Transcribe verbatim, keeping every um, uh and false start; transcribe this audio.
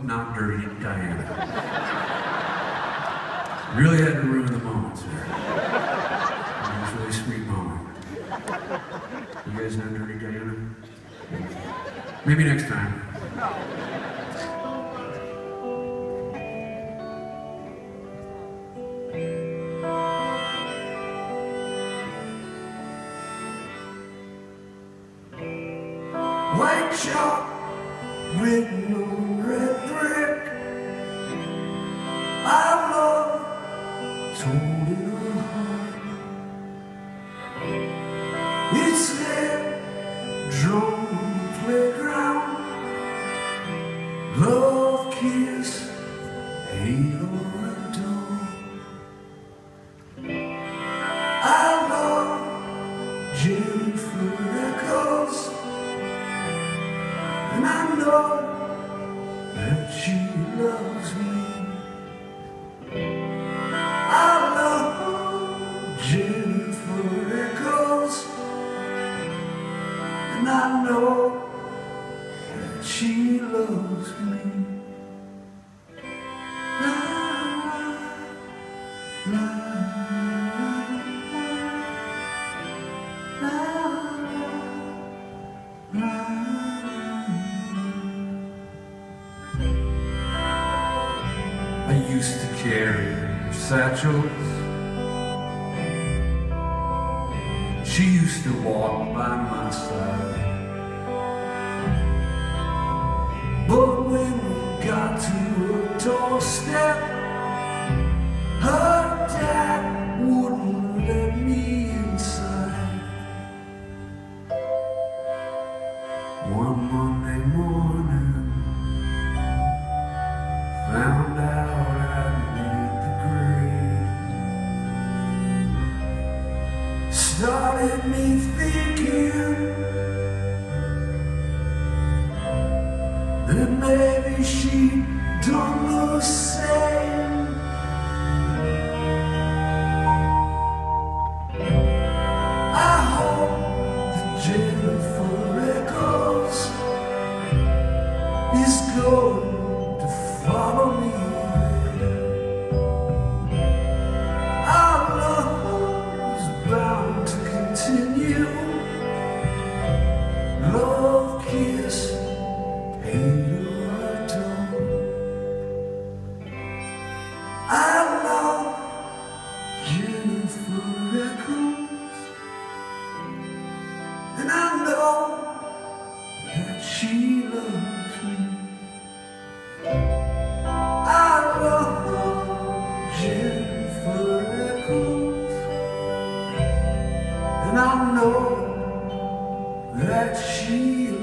Not Dirty Diana. Really had to ruin the moments here. It was a really sweet moment. You guys know Dirty Diana? Maybe next time. White chalk written on red brick, our love told in our heart. It's there, drawn on the playground. Love, kiss, hate or adore. I love Jennifer Eccles, and I know that she loves me. I love Jennifer Eccles, and I know that she loves me. La, la, la, la, la. I used to carry her satchels. She used to walk by my side. But when we got to her doorstep, her dad wouldn't let me inside. One Monday morning, found out I'd made the grade. Started me thinking that maybe she'd done the same. I hope that Jennifer Eccles is going to follow me there. Our love is bound to continue. Love, kiss, hate or adore. I love Jennifer Eccles, and I know that she loves me. I love Jennifer Eccles, and I know that she